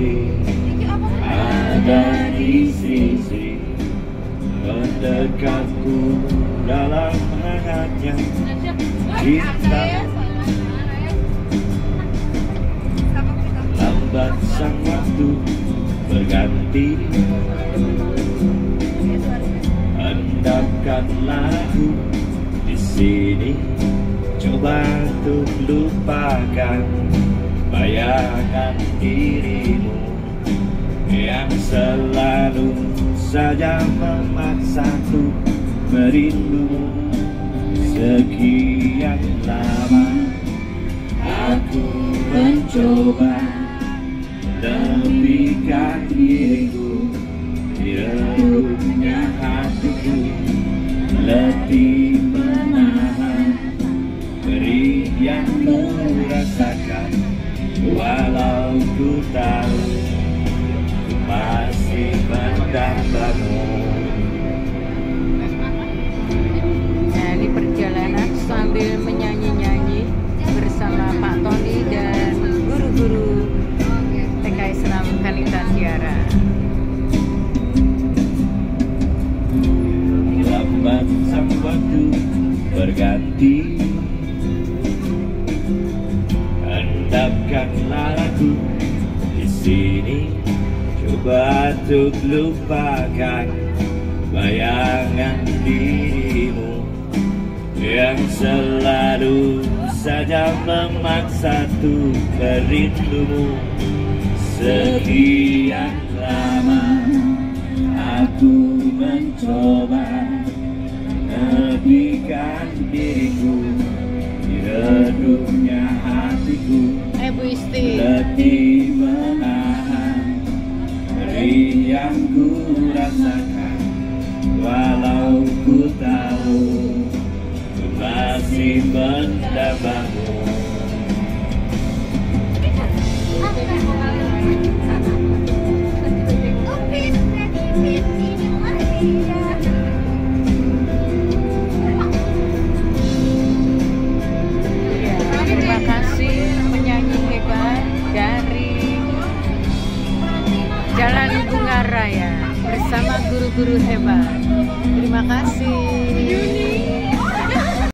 sendiri ada di sisi mendekatku dalam hangatnya cinta. Lambat sang waktu berganti, endapkan lagu di sini. Coba untuk lupakan bayangan dirimu yang selalu saja memaksaku merindumu. Sekian lama aku mencoba lebihkan diriku di relupnya hatiku, letih menahan perih yang ku rasakan. Walau ku tahu ku masih mendambamu. Nah, ini perjalanan sambil menyanyi-nyanyi bersama Pak Tony dan guru-guru TK Islam Kanita Tiara. Lambat sang waktu berganti, endapkanlah lagu di sini. Coba untuk lupakan bayangan dirimu yang selalu saja memaksa untuk merindumu. Sekian lama aku mencoba lebihkan diriku di redupnya hatiku, Bu Isti, letih menahan perih yang ku rasakan. Walau ku tahu ku masih mendambamu. terima kasih penyanyi hebat dari Jalan Bunga Raya bersama guru-guru hebat. Terima kasih.